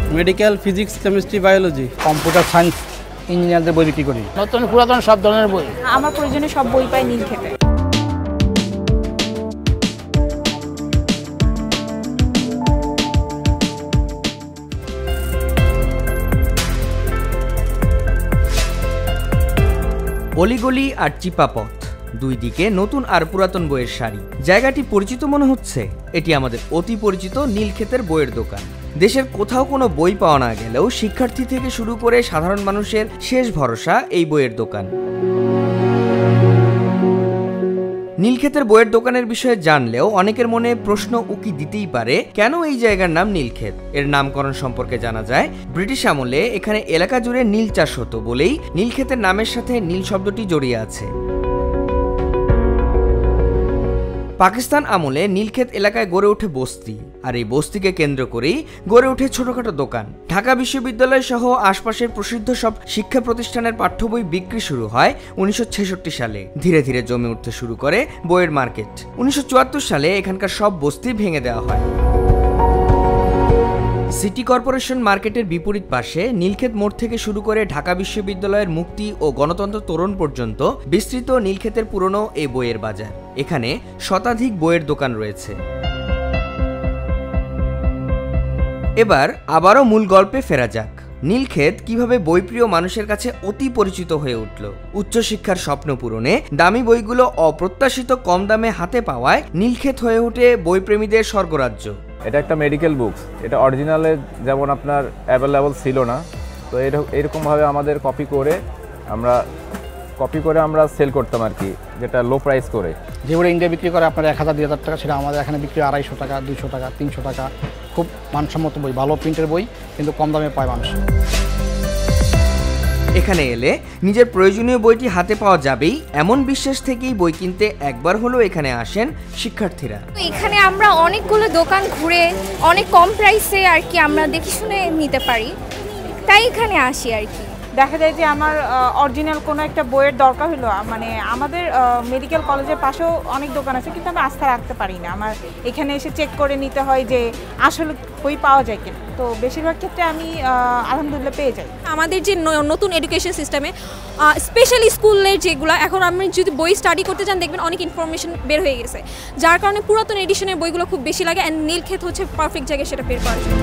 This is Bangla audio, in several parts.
Medical, physics, chemistry, biology, computer science, ইঞ্জিনিয়ারদের বই বিক্রি করি। নতুন পুরাতন সব ধরনের বই। আমার প্রয়োজনীয় সব বই পাই নীলক্ষেতে। অলিগলি আর চিপা পথ, দুই দিকে নতুন আর পুরাতন বইয়ের সারি। জায়গাটি পরিচিত মনে হচ্ছে। এটি আমাদের অতি পরিচিত নীলক্ষেতের বইয়ের দোকান। দেশের কোথাও কোনো বই পাওয়া না গেলেও শিক্ষার্থী থেকে শুরু করে সাধারণ মানুষের শেষ ভরসা এই বইয়ের দোকান। নীলক্ষেতের বইয়ের দোকানের বিষয়ে জানলেও অনেকের মনে প্রশ্ন উকি দিতেই পারে, কেন এই জায়গার নাম নীলক্ষেত? এর নামকরণ সম্পর্কে জানা যায়, ব্রিটিশ আমলে এখানে এলাকা জুড়ে নীল চাষ হতো বলেই নীলক্ষেতের নামের সাথে নীল শব্দটি জড়িয়ে আছে। পাকিস্তান আমলে নীলক্ষেত এলাকায় গড়ে ওঠে বস্তি, আর এই বস্তিকে কেন্দ্র করেই গড়ে ওঠে ছোটখাটো দোকান। ঢাকা বিশ্ববিদ্যালয় সহ আশপাশের প্রসিদ্ধ সব শিক্ষা প্রতিষ্ঠানের পাঠ্য বই বিক্রি শুরু হয় 1966 সালে। ধীরে ধীরে জমে উঠতে শুরু করে বইয়ের মার্কেট। 1974 সালে এখানকার সব বস্তি ভেঙে দেওয়া হয়। সিটি কর্পোরেশন মার্কেটের বিপরীত পাশে নীলক্ষেত মোড় থেকে শুরু করে ঢাকা বিশ্ববিদ্যালয়ের মুক্তি ও গণতন্ত্র তোরণ পর্যন্ত বিস্তৃত নীলক্ষেতের পুরনো এই বইয়ের বাজার। এখানে শতাধিক বইয়ের দোকান রয়েছে। এবার আবারও মূল গল্পে ফেরা যাক। নীলক্ষেত কিভাবে বইপ্রিয় মানুষের কাছে অতি পরিচিত হয়ে উঠল। উচ্চশিক্ষার স্বপ্ন পূরণে দামি বইগুলো অপ্রত্যাশিত কম দামে হাতে পাওয়ায় নীলক্ষেত হয়ে ওঠে বইপ্রেমীদের স্বর্গরাজ্য। এটা একটা মেডিকেল বুকস, এটা অরিজিনালে যেমন আপনার অ্যাভেলেবল ছিল না, তো এরকমভাবে আমাদের কপি করে আমরা সেল করতাম আর কি, যেটা লো প্রাইস করে। যে বই ইন্ডিয়া বিক্রি করে আপনার 1000-2000 টাকা, সেটা আমাদের এখানে বিক্রি 250 টাকা, 200 টাকা, 300 টাকা। খুব মানসম্মত বই, ভালো প্রিন্টের বই, কিন্তু কম দামে পায় মানুষ। এখানে এলে নিজের প্রয়োজনীয় বইটি হাতে পাওয়া যাবেই এমন বিশ্বাস থেকেই বই কিনতে একবার হলেও এখানে আসেন শিক্ষার্থীরা। এখানে আমরা অনেকগুলো দোকান ঘুরে অনেক কম প্রাইসে আর কি আমরা দেখে শুনে নিতে পারি, তাই এখানে আসি আর কি। দেখা যায় যে আমার অরিজিনাল কোনো একটা বইয়ের দরকার হলো, মানে আমাদের মেডিকেল কলেজের পাশেও অনেক দোকান আছে, কিন্তু আমি আস্থা রাখতে পারি না। আমার এখানে এসে চেক করে নিতে হয় যে আসলে বই পাওয়া যায় কিনা। তো বেশিরভাগ ক্ষেত্রে আমি আলহামদুলিল্লাহ পেয়ে যাই। আমাদের যে নতুন এডুকেশন সিস্টেমে স্পেশালি স্কুলের যেগুলো, এখন আপনি যদি বই স্টাডি করতে চান দেখবেন অনেক ইনফরমেশন বের হয়ে গেছে, যার কারণে পুরাতন এডিশনের বইগুলো খুব বেশি লাগে। অ্যান্ড নীলক্ষেত হচ্ছে পারফেক্ট জায়গায় সেটা বের করার জন্য।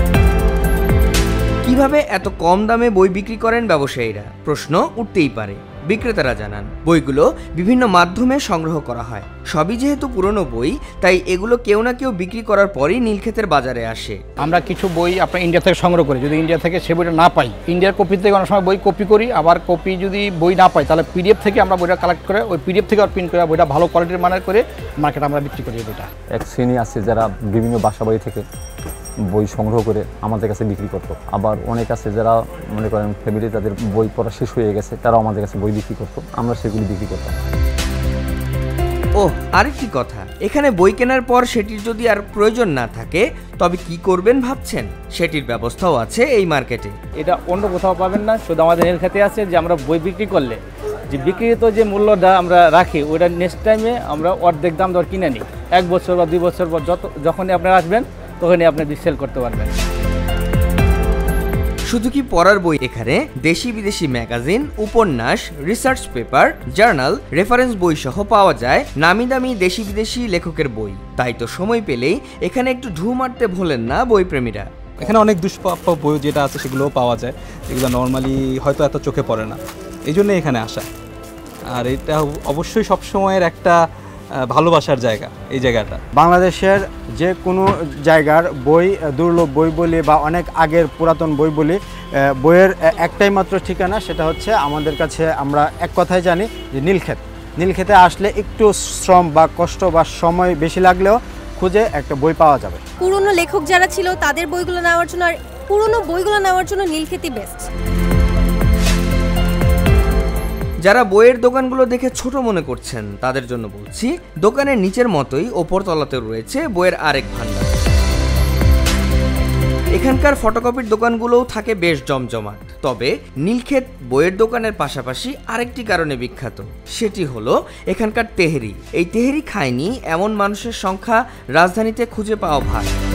কিভাবে এত কম দামে বই বিক্রি করেন ব্যবসায়ীরা? প্রশ্ন উঠতেই পারে। বিক্রেতারা জানান, বইগুলো বিভিন্ন মাধ্যমে সংগ্রহ করা হয়। সবই যেহেতু পুরনো বই, তাই এগুলো কেউ না কেউ বিক্রি করার পরই নীলক্ষেতের বাজারে আসে। আমরা কিছু বই আপনার ইন্ডিয়া থেকে সংগ্রহ করি, যদি ইন্ডিয়া থেকে সে বইটা না পাই, ইন্ডিয়ার কপি থেকে অনেক সময় বই কপি করি। আবার কপি যদি বই না পাই, তাহলে পিডিএফ থেকে আমরা বইটা কালেক্ট করে ওই পিডিএফ থেকে আর প্রিন্ট করে বইটা ভালো কোয়ালিটির মানের করে মার্কেটে আমরা বিক্রি করি। বইটা এক শ্রেণী আছে যারা বিভিন্ন বাসা বাড়ি থেকে বই সংগ্রহ করে আমাদের কাছে বিক্রি করতো। আবার অনেক আছে যারা মনে করেন ফ্যামিলি, তাদের বই পড়া শেষ হয়ে গেছে, তারাও আমাদের কাছে বই বিক্রি করতো, আমরা সেগুলি বিক্রি করতাম। ও আরেকটি কথা, এখানে বই কেনার পর সেটির যদি আর প্রয়োজন না থাকে তবে কি করবেন ভাবছেন? সেটির ব্যবস্থাও আছে এই মার্কেটে। এটা অন্য কোথাও পাবেন না, শুধু আমাদের নীলক্ষেতে আছে। যে আমরা বই বিক্রি করলে যে বিক্রিত যে মূল্যটা আমরা রাখি, ওইটা নেক্সট টাইমে আমরা অর্ধেক দাম দর কিনে নিই। 1 বছর বা 2 বছর পর যখনই আপনারা আসবেন তখনই আপনি সেল করতে পারবেন। শুধু কি পড়ার বই, এখানে দেশি বিদেশি ম্যাগাজিন, উপন্যাস, রিসার্চ পেপার, জার্নাল, রেফারেন্স বই সহ পাওয়া যায় নামি দামি দেশি বিদেশি লেখকের বই। তাই তো সময় পেলেই এখানে একটু ঢু মারতে ভোলেন না বইপ্রেমীরা। এখানে অনেক দুষ্প্রাপ্য বই যেটা আছে সেগুলোও পাওয়া যায়, যেগুলো নর্মালি হয়তো এত চোখে পড়ে না, এই জন্যই এখানে আসা। আর এটা অবশ্যই সবসময়ের একটা ভালোবাসার জায়গা এই জায়গাটা। বাংলাদেশের যে কোনো জায়গার বই, দুর্লভ বই বলি বা অনেক আগের পুরাতন বই বলি, বইয়ের একটাই মাত্র ঠিকানা, সেটা হচ্ছে আমাদের কাছে, আমরা এক কথায় জানি যে নীলক্ষেত। নীলক্ষেতে আসলে একটু শ্রম বা কষ্ট বা সময় বেশি লাগলেও খুঁজে একটা বই পাওয়া যাবে। পুরনো লেখক যারা ছিল তাদের বইগুলো নেওয়ার জন্য আর পুরনো বইগুলো নেওয়ার জন্য নীলক্ষেতই বেস্ট। যারা বইয়ের দোকানগুলো দেখে ছোট মনে করছেন তাদের জন্য বলছি, দোকানের নিচের মতোই ওপর তলাতে রয়েছে বইয়ের আরেক ভান্ডার। এখানকার ফটোকপির দোকানগুলোও থাকে বেশ জমজমাট। তবে নীলক্ষেত বইয়ের দোকানের পাশাপাশি আরেকটি কারণে বিখ্যাত, সেটি হলো এখানকার তেহেরি। এই তেহেরি খায়নি এমন মানুষের সংখ্যা রাজধানীতে খুঁজে পাওয়া ভার।